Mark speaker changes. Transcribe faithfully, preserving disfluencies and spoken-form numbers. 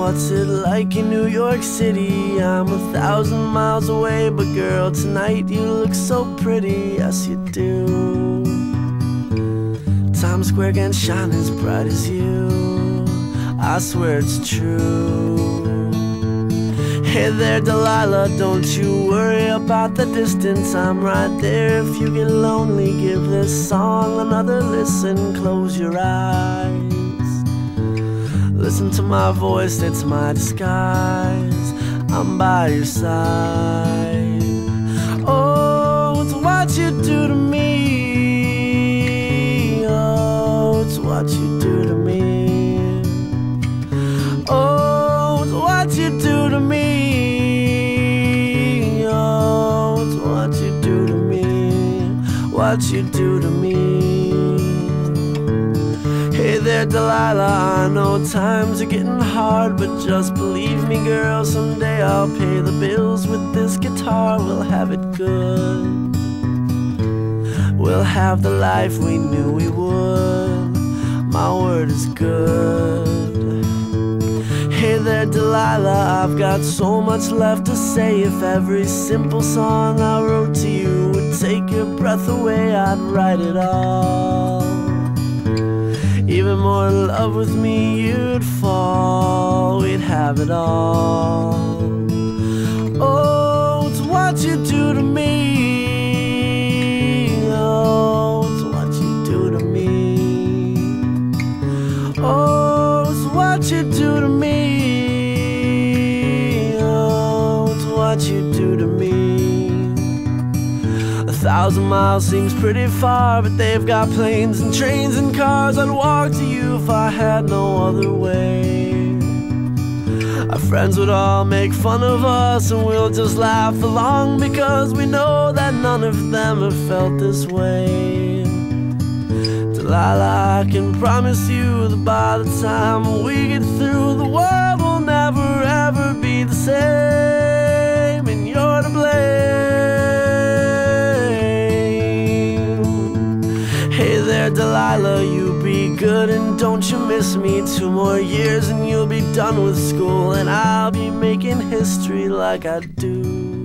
Speaker 1: what's it like in New York City? I'm a thousand miles away, but girl, tonight you look so pretty, yes you do. Times Square can't shine as bright as you, I swear it's true. Hey there Delilah, don't you worry about the distance, I'm right there if you get lonely. Give this song another listen, close your eyes. Listen to my voice, it's my disguise, I'm by your side. Oh, it's what you do to me, oh, it's what you do to me. Oh, it's what you do to me, oh, it's what you do to me, what you do to me. Hey there Delilah, I know times are getting hard, but just believe me girl, someday I'll pay the bills with this guitar. We'll have it good, we'll have the life we knew we would, my word is good. Hey there Delilah, I've got so much left to say. If every simple song I wrote to you would take your breath away, I'd write it all. Even more in love with me you'd fall, we'd have it all. Oh, it's what you do to me, oh, it's what you do to me. Oh, it's what you do to me, oh, it's what you do to me. A thousand miles seems pretty far, but they've got planes and trains and cars. I'd walk to you if I had no other way. Our friends would all make fun of us and we'll just laugh along, because we know that none of them have felt this way. Delilah, I can promise you that by the time we get through, the world will never ever be the same, and you're to blame. Hey there Delilah, you be good and don't you miss me. Two more years and you'll be done with school, and I'll be making history like I do.